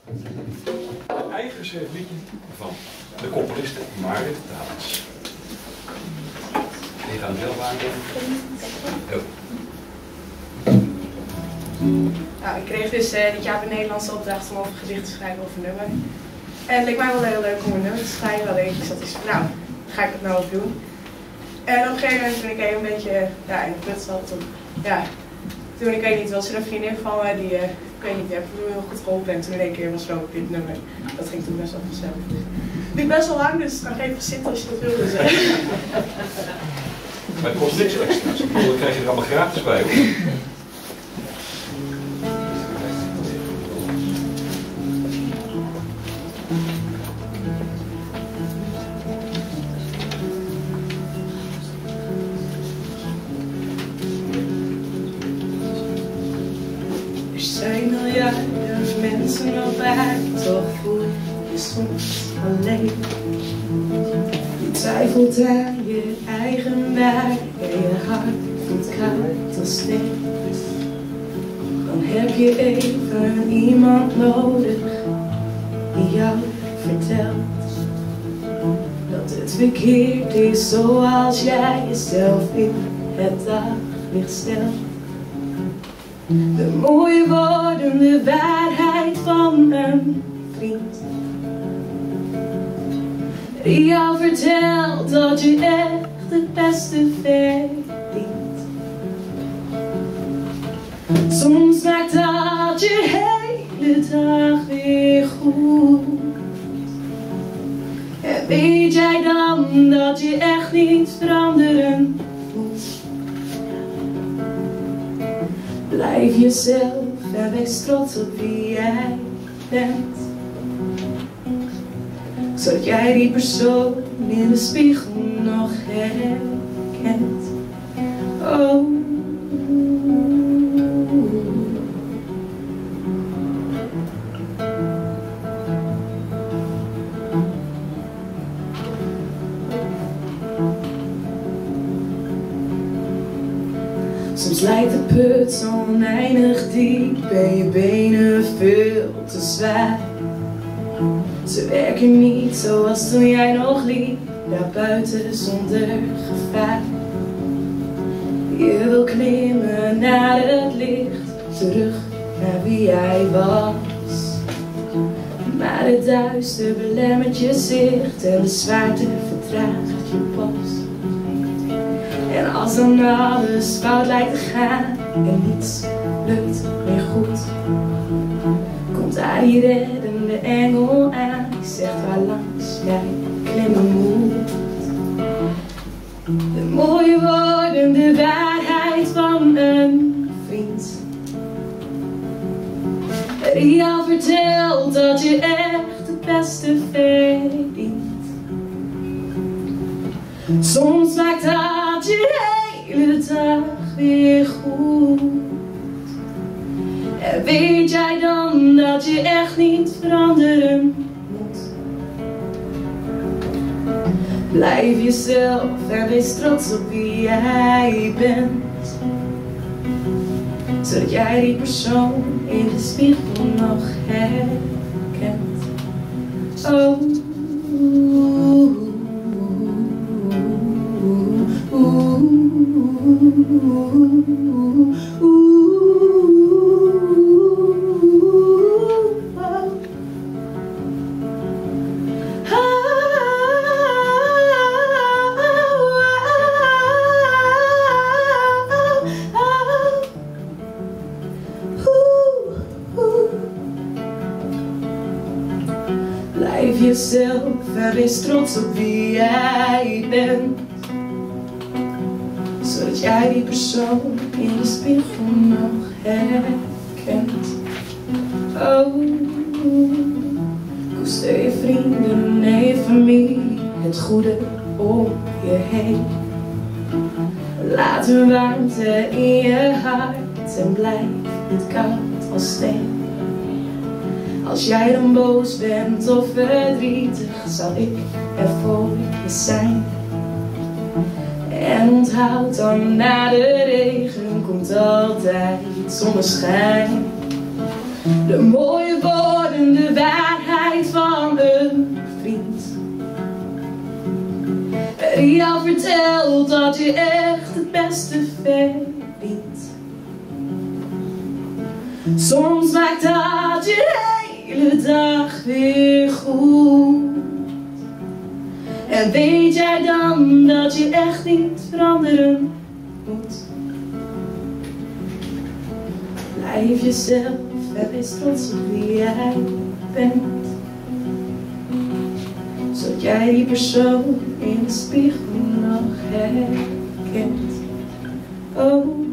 Een eigen geschreven liedje van de componiste Marit Davids. Die gaan het zelf aangeven. Nou, ik kreeg dus dit jaar de Nederlandse opdracht om over gedicht te schrijven over een nummer. En het leek mij wel heel leuk om een nummer te schrijven. Alleen ik zat dus van, nou, ga ik het nou ook doen? En op een gegeven moment toen ik een beetje in de put zat, toen ik weet niet, was er een vriendin van me die, ik weet niet, die heb ik heel goed geholpen. En toen in één keer was er ook dit nummer. Dat ging toen best wel vanzelf. Het duurt best wel lang, dus ga even zitten als je dat wil. Dus, Maar het kost niks extra's. Dan krijg je er allemaal gratis bij. Hoor. Er zijn miljarden mensen op aarde, toch voel je soms alleen. Je twijfelt aan je eigen waarde en je hart voelt koud als steen. Dan heb je even iemand nodig die jou vertelt dat het verkeerd is zoals jij jezelf in het daglicht stelt. De mooie woorden, de waarheid van een vriend die jou vertelt dat je echt het beste verdient. Soms maakt dat je hele dag weer goed. En weet jij dan dat je echt niet veranderen moet? Blijf jezelf en wees trots op wie jij bent, zodat jij die persoon in de spiegel nog herkent. Oh. Soms lijkt de put zo oneindig diep en je benen veel te zwaar. Ze werken niet zoals toen jij nog liep, daar buiten zonder gevaar. Je wil klimmen naar het licht, terug naar wie jij was. Maar het duister belemmert je zicht en de zwaarte vertraagt je pas. En als dan alles fout lijkt te gaan en niets lukt meer goed, komt daar die reddende engel aan, die zegt waar langs jij klimmen moet. De mooie woorden, de waarheid van een vriend die jou vertelt dat je echt het beste verdient. Soms maakt dat je hele dag weer goed. En weet jij dan dat je echt niet veranderen moet? Blijf jezelf en wees trots op wie jij bent, zodat jij die persoon in de spiegel nog herkent. Oh. Blijf jezelf en wees trots op wie jij bent, zodat jij die persoon in de spiegel nog herkent. Oh, koester je vrienden en je familie, het goede om je heen. Laat hun warmte in je hart en blijf niet koud als steen. Als jij dan boos bent of verdrietig, zal ik er voor je zijn. En onthoud dan, na de regen komt altijd zonneschijn. De mooie woorden, de die jou vertelt dat je echt het beste verdient. Soms maakt dat je hele dag weer goed. En weet jij dan dat je echt niet veranderen moet? Blijf jezelf en wees trots op wie jij bent, zodat jij die persoon in de spiegel nog herkent. Oh.